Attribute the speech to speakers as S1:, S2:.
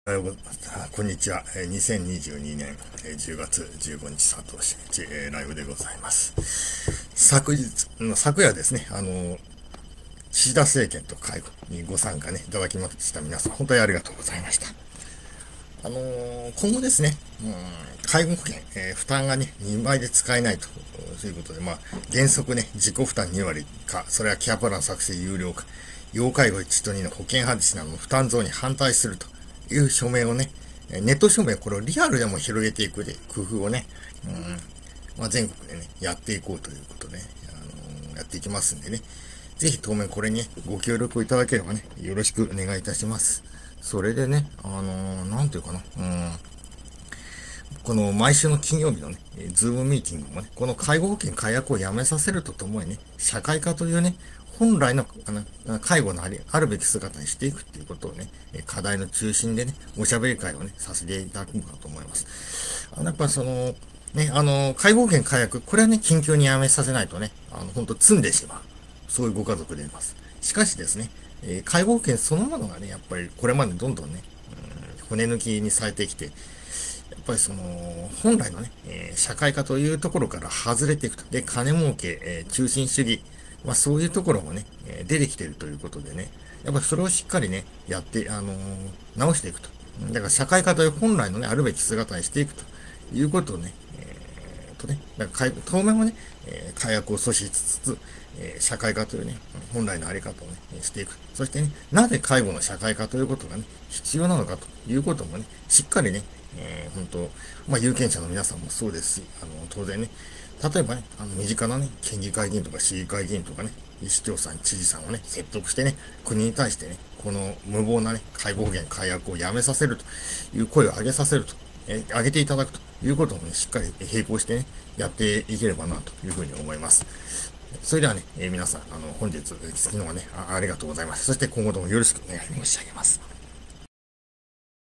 S1: こんにちは。2022年10月15日佐藤真一ライブでございます。昨夜ですね、岸田政権と会合にご参加ね、いただきました皆さん、本当にありがとうございました。今後ですね、介護保険、負担がね、2倍で使えないということで、原則ね、自己負担2割か、それはケアプラン作成有料化、要介護1と2の保険外しなどの負担増に反対するという署名をね、ネット署名、これをリアルでも広げていくで、工夫をね、全国でね、やっていこうということで、やっていきますんでね、ぜひ当面これに、ご協力をいただければね、よろしくお願いいたします。それでね、なんていうかな、この毎週の金曜日のね、ズームミーティングもね、この介護保険解約をやめさせるとともにね、社会化というね、本来の介護のあるべき姿にしていくっていうことをね、課題の中心でね、おしゃべり会をね、させていただくのかと思います。やっぱ介護保険解約、これはね、緊急にやめさせないとね、本当積んでしまう。そういうご家族でいます。しかしですね、介護保険そのものがね、やっぱりこれまでどんどんね、骨抜きにされてきて、やっぱり本来のね、社会科というところから外れていくと。で、金儲け、中心主義、そういうところもね、出てきているということでね、やっぱりそれをしっかりね、やって、直していくと。だから社会科という本来のね、あるべき姿にしていくということをね、だから当面はね、解約を阻止しつつ、社会科というね、本来のあり方をね、していく。そしてね、なぜ介護の社会科ということがね、必要なのかということもね、しっかりね、本当、有権者の皆さんもそうですし、当然ね、例えばね、身近なね、県議会議員とか市議会議員とかね、市長さん、知事さんをね、説得してね、国に対してね、この無謀なね、介護保険解約をやめさせるという声を上げさせると、上げていただくということもね、しっかり並行してね、やっていければなというふうに思います。それではね、皆さん、本日、昨日はねありがとうございます。そして今後ともよろしくお願い申し上げます。